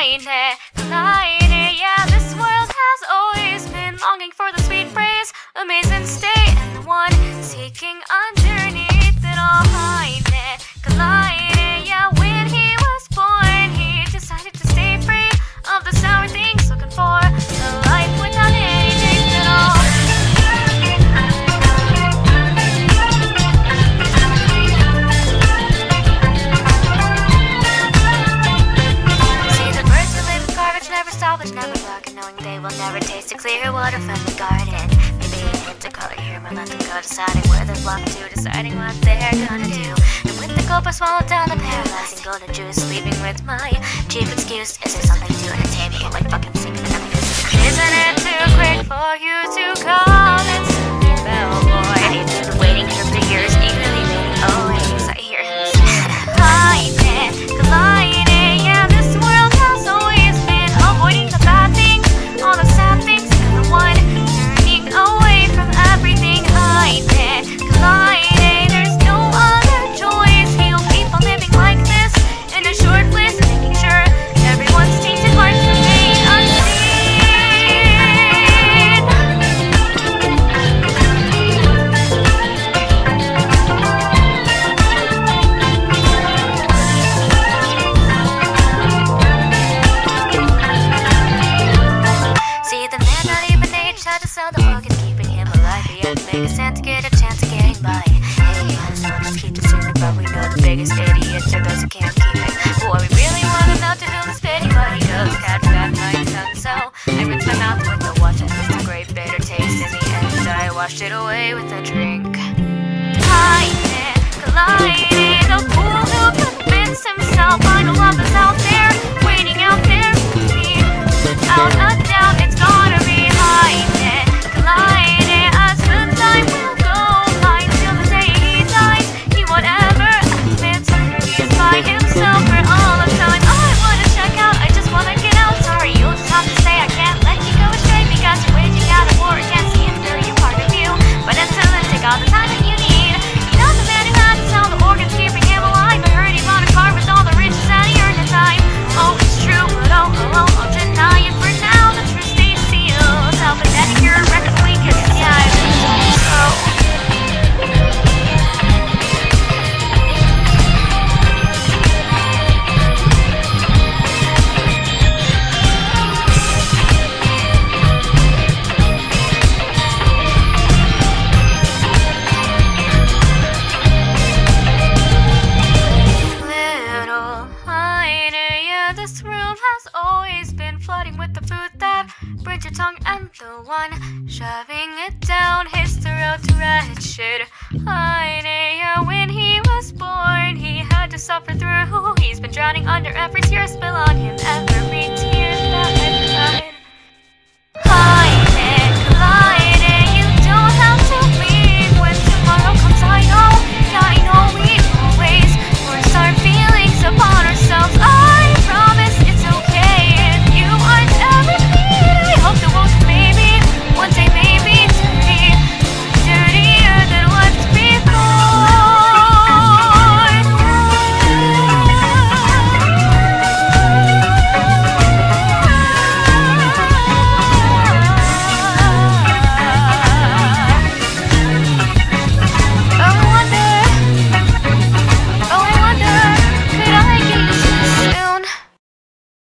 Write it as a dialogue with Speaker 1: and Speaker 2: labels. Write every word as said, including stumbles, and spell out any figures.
Speaker 1: Haine, Kleine. Yeah, this world has always been longing for the sweet phrase, amazing state, and the one seeking underneath it all. Haine, Kleine. Yeah, when he was born, he decided to stay free of the sour things, looking for a life without any taste at all. Salvage, never bargain, knowing they will never taste the clear water from the garden. Maybe a hint of color here, but let them go deciding where they flock to, deciding what they're gonna do. And with the gulp I swallowed down the paralyzing golden juice, leaving with my cheap excuse. Is there something to entertain me? Like fucking singing and nothing. Isn't it too quick for you to call and send me bellboy? I've been waiting here for years, eagerly waiting always. I hear him say, Haine, Kleine. Yeah, this world has always been avoiding the bad things, all the sad things, and the one turning away from everything. Haine, Kleine. There's no other choice. He'll keep on living like this in a short bliss, making sure everyone's tainted hearts remain unseen. See, the man not even age had to sell the organs, keeping him alive. He had to make a cent to get a chance of getting by. Hey, let's not just keep the secret, but we know the biggest idiots are those who can't keep it. Boy, we really want to know to whom is pity, but he does catch that nine tongue. So I rinsed my mouth with the water, it's a great bitter taste. In the end, I washed it away with a drink. Haine, Kleine, the fool who convinced himself I know love is out there, waiting out there for me. Without a doubt, it's gonna be Haine, Kleine. As the time will go by till the day he dies, he won't ever admit he's by himself for all of time. I wanna check out, I just wanna get out. Sorry, you'll just have to stay. I can't let you go astray because you're waging out a war against the inferior part of you. But until then, take all the time that you need. You know the man who had to sell the organs, keeping him alive. I heard he bought a car with all the riches that he earned in time. Oh, it's true, but oh, oh, oh, I'll deny it for now. The truth stays sealed. Self-pathetic, you're a record weak, cause yeah, so. This room has always been flooding with the food that burns your tongue, and the one shoving it down his throat wretched. Haine, yeah, when he was born, he had to suffer through. He's been drowning under every tear spill on him.